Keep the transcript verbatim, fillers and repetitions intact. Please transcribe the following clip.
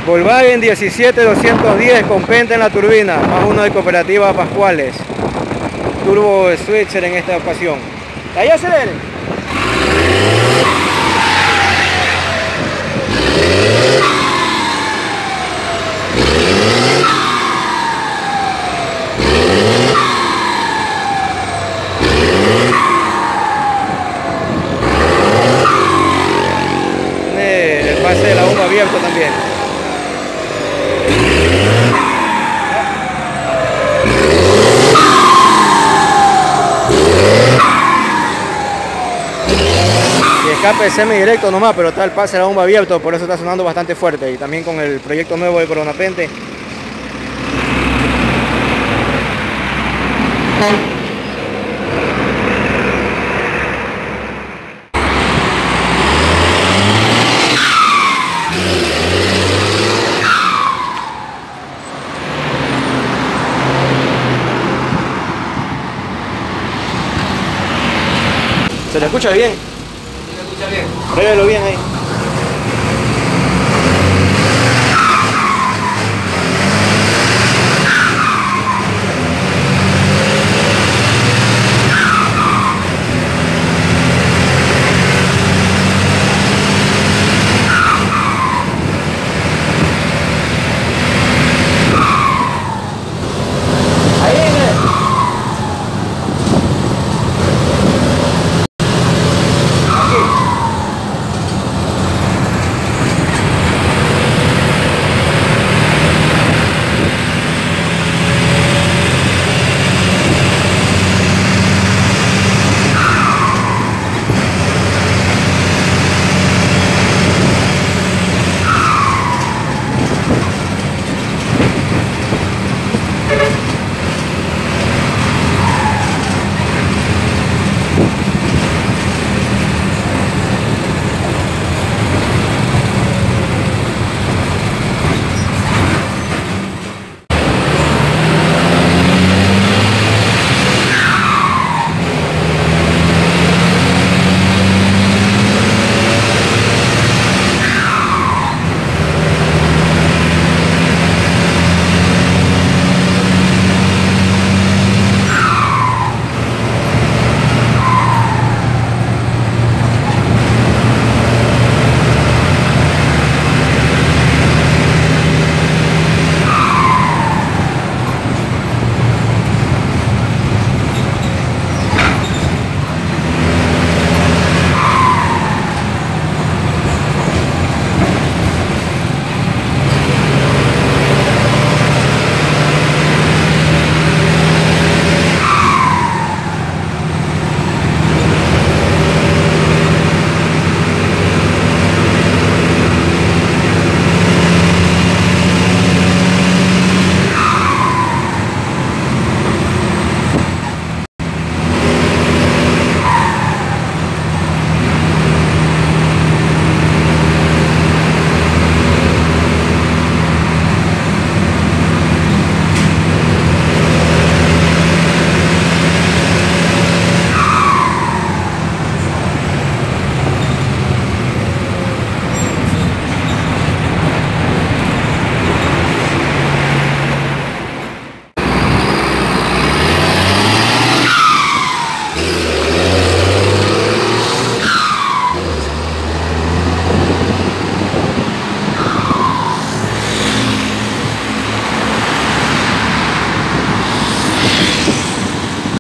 Volkswagen diecisiete doscientos diez con Penta en la turbina, más uno de Cooperativa Pascuales. Turbo switcher en esta ocasión. Ahí acelere. Tiene el pase de la bomba abierto también. Escape semi-directo nomás, pero está el pase de la bomba abierto, por eso está sonando bastante fuerte. Y también con el proyecto nuevo de Corona Pente. ¿Se le escucha bien? Bien. Pruébelo bien ahí.